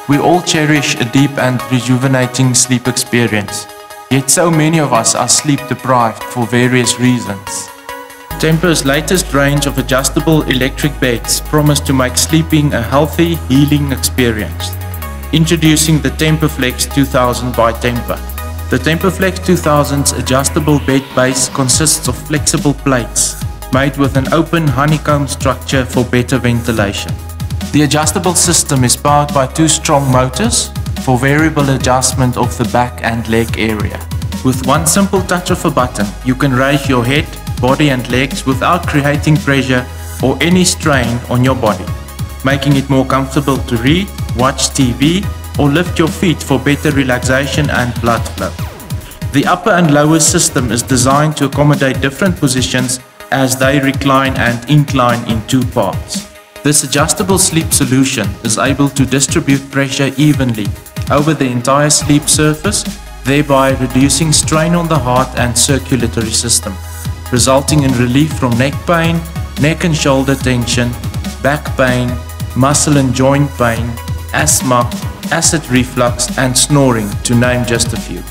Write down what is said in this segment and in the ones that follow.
We all cherish a deep and rejuvenating sleep experience, yet so many of us are sleep deprived for various reasons. Tempo's latest range of adjustable electric beds promise to make sleeping a healthy, healing experience. Introducing the TempoFlex 2000 by Tempo. The TempoFlex 2000's adjustable bed base consists of flexible plates made with an open honeycomb structure for better ventilation. The adjustable system is powered by two strong motors for variable adjustment of the back and leg area. With one simple touch of a button, you can raise your head, body and legs without creating pressure or any strain on your body, making it more comfortable to read, watch TV or lift your feet for better relaxation and blood flow. The upper and lower system is designed to accommodate different positions as they recline and incline in two parts. This adjustable sleep solution is able to distribute pressure evenly over the entire sleep surface, thereby reducing strain on the heart and circulatory system, resulting in relief from neck pain, neck and shoulder tension, back pain, muscle and joint pain, asthma, acid reflux and snoring, to name just a few.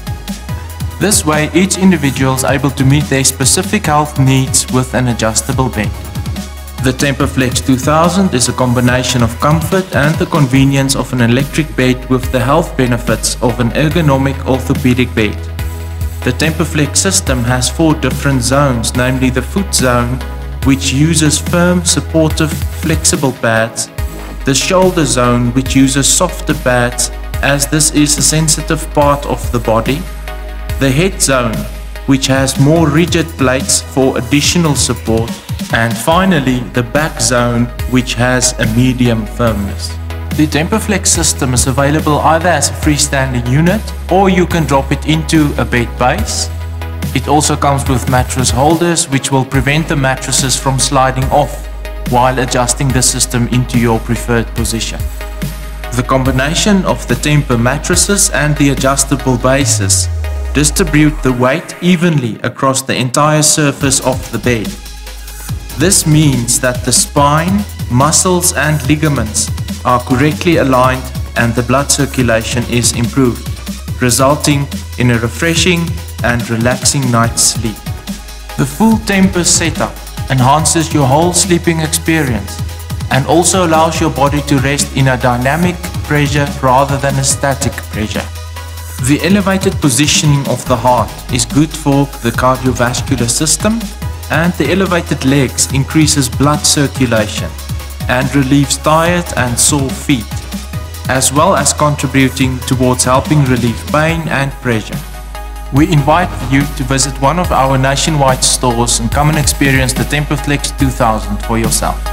This way, each individual is able to meet their specific health needs with an adjustable bed. The TempoFlex 2000 is a combination of comfort and the convenience of an electric bed with the health benefits of an ergonomic orthopedic bed. The TempoFlex system has 4 different zones, namely the foot zone, which uses firm, supportive, flexible pads, the shoulder zone, which uses softer pads as this is a sensitive part of the body, the head zone, which has more rigid plates for additional support, and finally the back zone, which has a medium firmness. The TempoFlex system is available either as a freestanding unit or you can drop it into a bed base. It also comes with mattress holders which will prevent the mattresses from sliding off while adjusting the system into your preferred position. The combination of the Tempo mattresses and the adjustable bases distribute the weight evenly across the entire surface of the bed. This means that the spine, muscles and ligaments are correctly aligned and the blood circulation is improved, resulting in a refreshing and relaxing night's sleep. The full Tempo setup enhances your whole sleeping experience and also allows your body to rest in a dynamic pressure rather than a static pressure. The elevated positioning of the heart is good for the cardiovascular system, and the elevated legs increases blood circulation and relieves tired and sore feet, as well as contributing towards helping relieve pain and pressure. We invite you to visit one of our nationwide stores and come and experience the TempoFlex 2000 for yourself.